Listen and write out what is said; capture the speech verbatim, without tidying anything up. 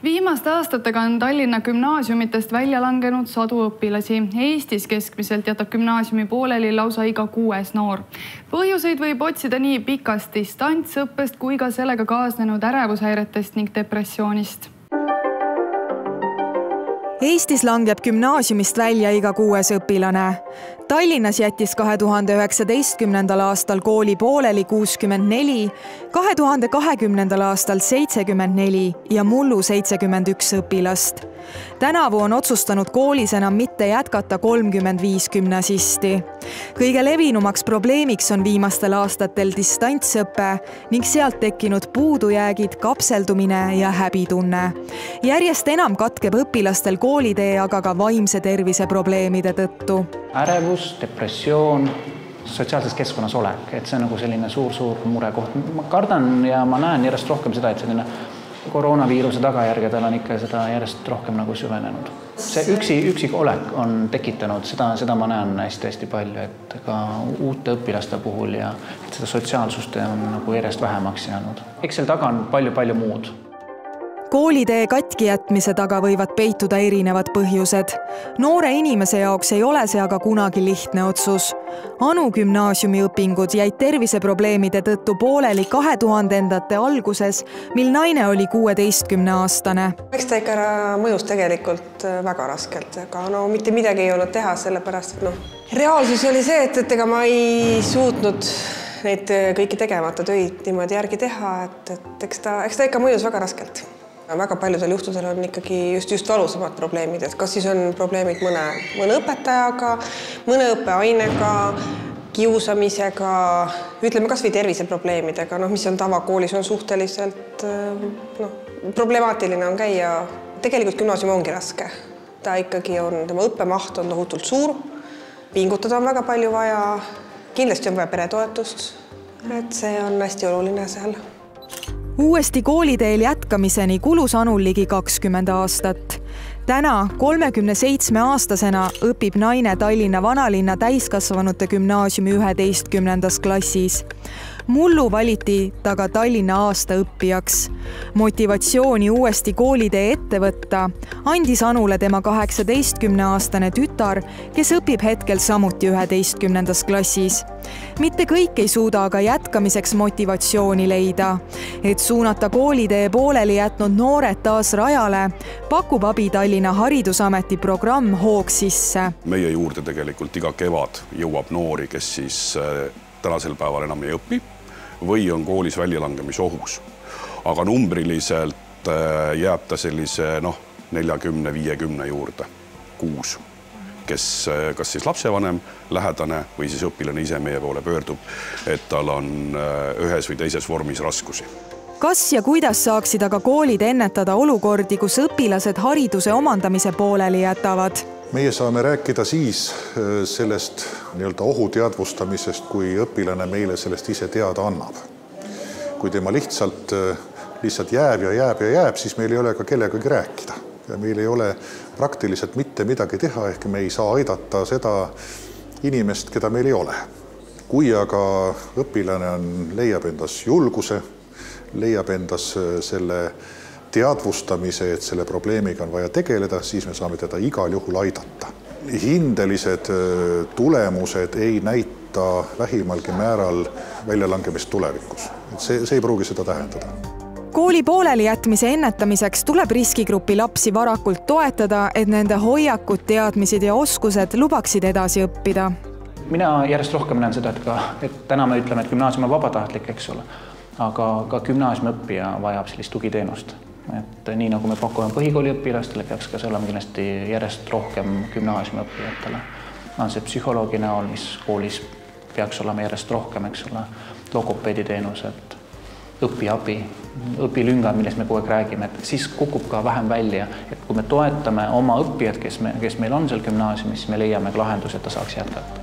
Viimaste aastatega on Tallinna gümnaasiumitest välja langenud sadu õpilasi. Eestis keskmiselt jätab gümnaasiumi pooleli lausa iga kuues noor. Põhjuseid võib otsida nii pikast distantsõppest kui ka sellega kaasnenud ärevushäiretest ning depressioonist. Eestis langeb gümnaasiumist välja iga kuues õpilane. Tallinnas jättis kahe tuhande üheksateistkümnendal aastal kooli pooleli kuuskümmend neli, kahe tuhande kahekümnendal aastal seitsekümmend neli ja mullu seitsekümmend üks õpilast. Tänavu on otsustanud koolis enam mitte jätkata kolmkümmend viis gümnasisti. Kõige levinumaks probleemiks on viimastel aastatel distantsõppe ning sealt tekkinud puudujäägid, kapseldumine ja häbitunne. Järjest enam katkeb õpilastel koolitee aga ka vaimse tervise probleemide tõttu. Ärevus, depressioon, sotsiaalses keskkonnas olek, et see on nagu selline suur-suur murekoht. Ma kardan ja ma näen järjest rohkem seda, et selline koroonaviiruse tagajärgedel on ikka seda järjest rohkem nagu süvenenud. See üksi, üksik olek on tekitanud, seda, seda ma näen hästi-hästi palju, et ka uute õpilaste puhul ja seda sotsiaalsust on nagu järjest vähemaks jäänud. Eks seal taga on palju-palju muud. Koolitee katki jätmise taga võivad peituda erinevad põhjused. Noore inimese jaoks ei ole see aga kunagi lihtne otsus. Anu gümnaasiumi õpingud jäid terviseprobleemide tõttu pooleli kahe tuhandendate alguses, mil naine oli kuueteistkümne aastane. Eks ta ikka mõjus tegelikult väga raskelt, aga no mitte midagi ei olnud teha, sellepärast, et noh. Reaalsus oli see, et, et ega ma ei suutnud neid kõiki tegemata töid niimoodi järgi teha, et, et eks ta, eks ta ikka mõjus väga raskelt. Väga paljudel juhtudel on ikkagi just, just valusamad probleemid, et kas siis on probleemid mõne, mõne õpetajaga, mõne õppeainega, kiusamisega, ütleme kas või terviseprobleemidega, no, mis on tavakoolis on suhteliselt no, problemaatiline on käia. Tegelikult gümnaasium ongi raske. Ta ikkagi on, tema õppemaht on tohutult suur, pingutada on väga palju vaja, kindlasti on vaja peretoetust, et see on hästi oluline seal. Uuesti kooliteel jätkamiseni kulus Anul ligi kakskümmend aastat. Täna kolmekümne seitsme aastasena õpib naine Tallinna vanalinna täiskasvanute gümnaasiumi üheteistkümnendas klassis. Mullu valiti ta ka Tallinna aasta õppijaks. Motivatsiooni uuesti koolitee ette võtta andis Anule tema kaheksateistkümne aastane tütar, kes õpib hetkel samuti üheteistkümnendas klassis. Mitte kõik ei suuda aga jätkamiseks motivatsiooni leida. Et suunata koolitee pooleli jätnud noored taas rajale, pakub abi Tallinna Haridusameti programm Hoog sisse. Meie juurde tegelikult iga kevad jõuab noori, kes siis tänasel päeval enam ei õpi või on koolis väljalangemisohus. Aga numbriliselt jääb ta sellise noh, neljakümne viiekümne juurde kuus, kes kas siis lapsevanem, lähedane või siis õpilane ise meie poole pöördub, et tal on ühes või teises vormis raskusi. Kas ja kuidas saaksid aga koolid ennetada olukordi, kus õpilased hariduse omandamise pooleli jätavad? Meie saame rääkida siis sellest nii-öelda ohu teadvustamisest, kui õpilane meile sellest ise teada annab. Kui tema lihtsalt, lihtsalt jääb ja jääb ja jääb, siis meil ei ole ka kellegagi rääkida. Ja meil ei ole praktiliselt mitte midagi teha, ehk me ei saa aidata seda inimest, keda meil ei ole. Kui aga õpilane on, leiab endas julguse, leiab endas selle teadvustamise, et selle probleemiga on vaja tegeleda, siis me saame teda igal juhul aidata. Hindelised tulemused ei näita vähimalgi määral väljalangemist tulevikus. See, see ei pruugi seda tähendada. Kooli pooleli jätmise ennetamiseks tuleb riskigrupi lapsi varakult toetada, et nende hoiakud, teadmised ja oskused lubaksid edasi õppida. Mina järjest rohkem näen seda, et, ka, et täna me ütleme, et gümnaasium on vabatahtlik, eks ole, aga ka gümnaasiumi õppija vajab sellist tugiteenust. Et nii nagu me pakume põhikooli õpilastele, peaks ka see olema kindlasti järjest rohkem gümnaasiumi õppijatele. On see psühholoogi näol, mis koolis peaks olema järjest rohkem, eks ole, logopeediteenused, õpiabi, õpilüngad, millest me kogu aeg räägime, et siis kukub ka vähem välja, et kui me toetame oma õppijad, kes, me, kes meil on seal gümnaasiumis, siis me leiame lahenduse, et ta saaks jätkata.